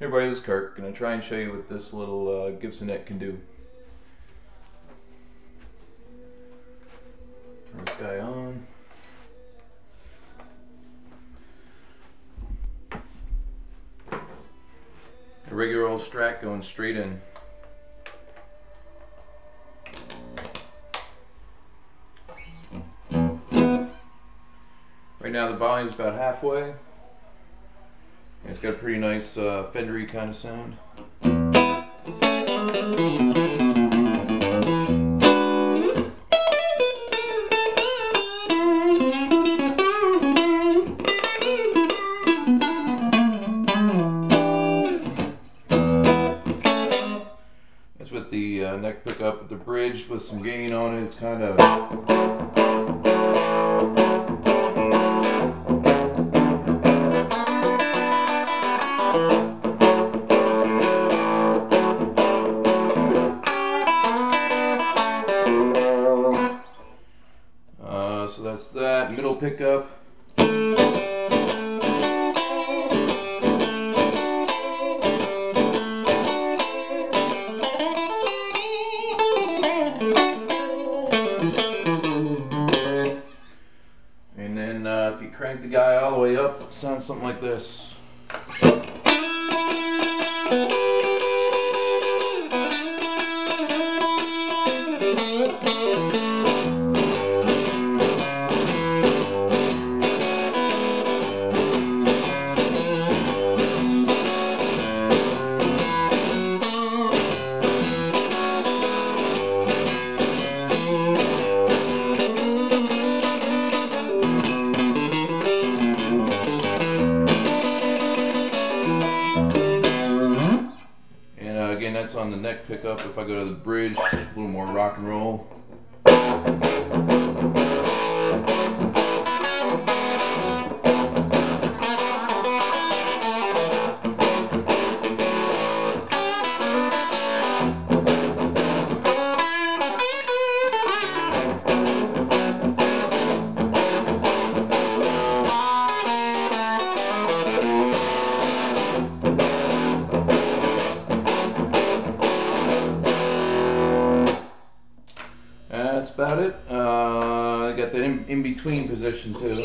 Hey everybody, this is Kirk. Gonna try and show you what this little Gibson Net can do. Turn this guy on. A regular old Strat going straight in. Right now the volume's about halfway. It's got a pretty nice Fendery kind of sound. That's with the neck pickup with the bridge with some gain on it. It's kind of so that's that. Middle pickup. And then if you crank the guy all the way up, it sounds something like this. Again, that's on the neck pickup. If I go to the bridge, a little more rock and roll. That's about it. I got the in-between position too.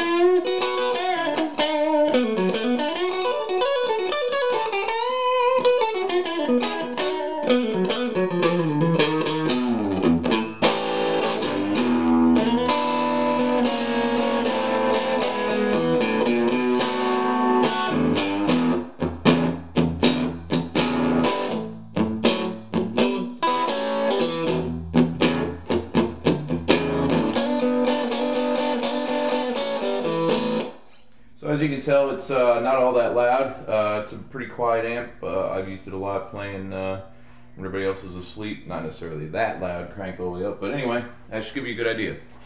So as you can tell, it's not all that loud. It's a pretty quiet amp. I've used it a lot playing when everybody else is asleep. Not necessarily that loud, crank all the way up, but anyway, that should give you a good idea.